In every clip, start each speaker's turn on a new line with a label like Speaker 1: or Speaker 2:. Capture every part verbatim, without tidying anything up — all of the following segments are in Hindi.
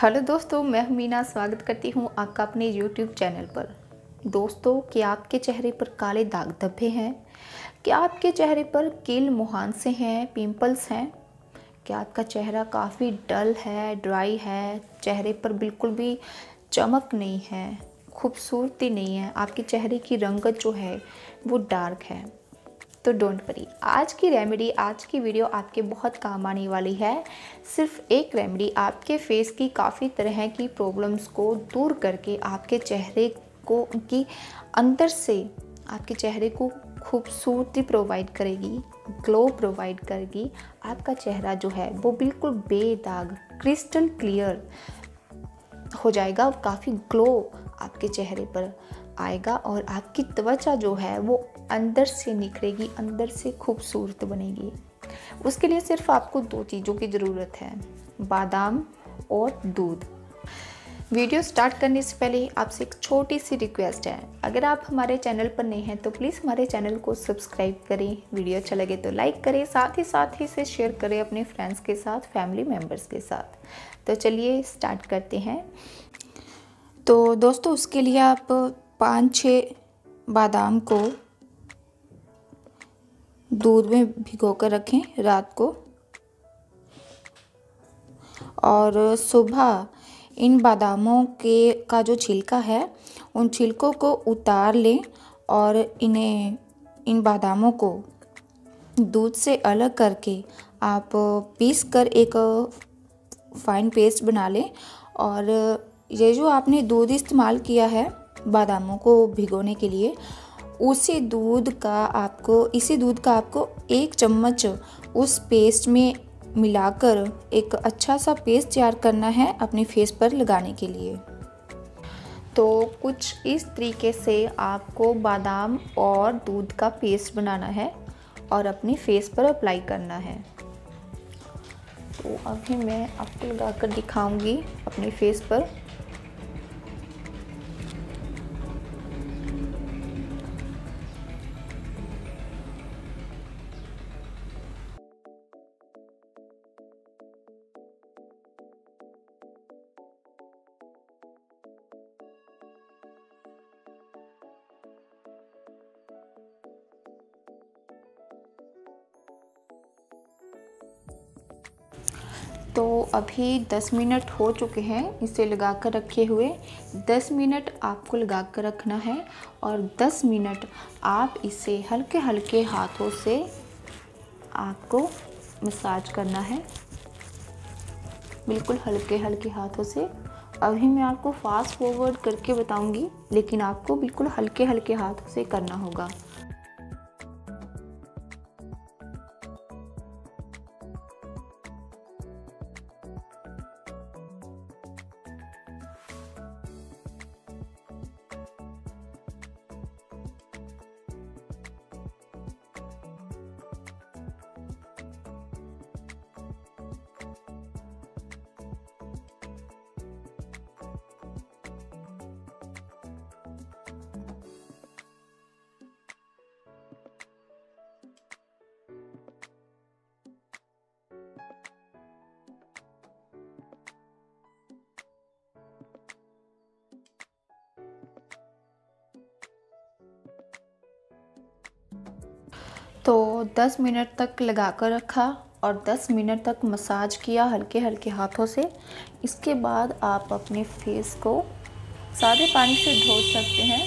Speaker 1: हेलो दोस्तों, मैं हूं मीना। स्वागत करती हूं आपका अपने यूट्यूब चैनल पर। दोस्तों, क्या आपके चेहरे पर काले दाग धब्बे हैं? क्या आपके चेहरे पर कील मुहांसे हैं, पिंपल्स हैं? क्या आपका चेहरा काफ़ी डल है, ड्राई है, चेहरे पर बिल्कुल भी चमक नहीं है, खूबसूरती नहीं है, आपके चेहरे की रंगत जो है वो डार्क है? तो डोंट वरी, आज की रेमेडी, आज की वीडियो आपके बहुत काम आने वाली है। सिर्फ एक रेमेडी आपके फेस की काफ़ी तरह की प्रॉब्लम्स को दूर करके आपके चेहरे को की अंदर से आपके चेहरे को खूबसूरती प्रोवाइड करेगी, ग्लो प्रोवाइड करेगी। आपका चेहरा जो है वो बिल्कुल बेदाग, क्रिस्टल क्लियर हो जाएगा। काफ़ी ग्लो आपके चेहरे पर आएगा और आपकी त्वचा जो है वो अंदर से निखरेगी, अंदर से खूबसूरत बनेगी। उसके लिए सिर्फ आपको दो चीज़ों की ज़रूरत है, बादाम और दूध। वीडियो स्टार्ट करने से पहले आपसे एक छोटी सी रिक्वेस्ट है, अगर आप हमारे चैनल पर नए हैं तो प्लीज़ हमारे चैनल को सब्सक्राइब करें। वीडियो अच्छा लगे तो लाइक करें, साथ ही साथ ही इसे शेयर करें अपने फ्रेंड्स के साथ, फैमिली मेम्बर्स के साथ। तो चलिए स्टार्ट करते हैं। तो दोस्तों, उसके लिए आप पाँच छः बादाम को दूध में भिगो कर रखें रात को, और सुबह इन बादामों के का जो छिलका है उन छिलकों को उतार लें और इन्हें इन बादामों को दूध से अलग करके आप पीस कर एक फाइन पेस्ट बना लें। और ये जो आपने दूध इस्तेमाल किया है बादामों को भिगोने के लिए, उसी दूध का आपको इसी दूध का आपको एक चम्मच उस पेस्ट में मिलाकर एक अच्छा सा पेस्ट तैयार करना है अपने फेस पर लगाने के लिए। तो कुछ इस तरीके से आपको बादाम और दूध का पेस्ट बनाना है और अपने फेस पर अप्लाई करना है। तो अभी मैं आपको लगाकर दिखाऊंगी अपने फेस पर। तो अभी दस मिनट हो चुके हैं इसे लगा कर रखे हुए। दस मिनट आपको लगा कर रखना है और दस मिनट आप इसे हल्के हल्के हाथों से आपको मसाज करना है, बिल्कुल हल्के हल्के हाथों से। अभी मैं आपको फास्ट फॉरवर्ड करके बताऊंगी, लेकिन आपको बिल्कुल हल्के हल्के हाथों से करना होगा। तो दस मिनट तक लगा कर रखा और दस मिनट तक मसाज किया हल्के हल्के हाथों से। इसके बाद आप अपने फेस को सादे पानी से धो सकते हैं।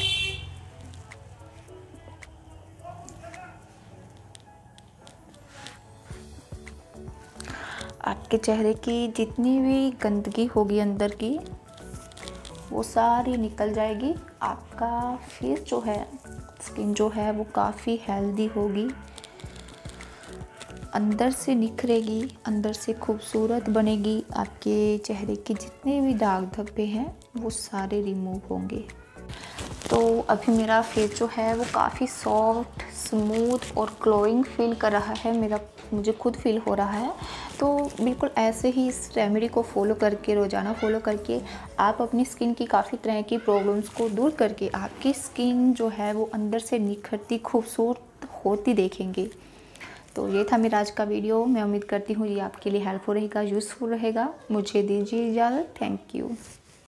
Speaker 1: आपके चेहरे की जितनी भी गंदगी होगी अंदर की, वो सारी निकल जाएगी। आपका फेस जो है, स्किन जो है वो काफ़ी हेल्दी होगी, अंदर से निखरेगी, अंदर से खूबसूरत बनेगी। आपके चेहरे के जितने भी दाग धब्बे हैं वो सारे रिमूव होंगे। तो अभी मेरा फेस जो है वो काफ़ी सॉफ्ट, स्मूथ और ग्लोइंग फील कर रहा है, मेरा मुझे खुद फील हो रहा है। तो बिल्कुल ऐसे ही इस रेमेडी को फॉलो करके, रोज़ाना फॉलो करके आप अपनी स्किन की काफ़ी तरह की प्रॉब्लम्स को दूर करके आपकी स्किन जो है वो अंदर से निखरती, खूबसूरत होती देखेंगे। तो ये था मेरा आज का वीडियो। मैं उम्मीद करती हूँ ये आपके लिए हेल्पफुल रहेगा, यूज़फुल रहेगा। मुझे दीजिए इजाज़त। Thank you.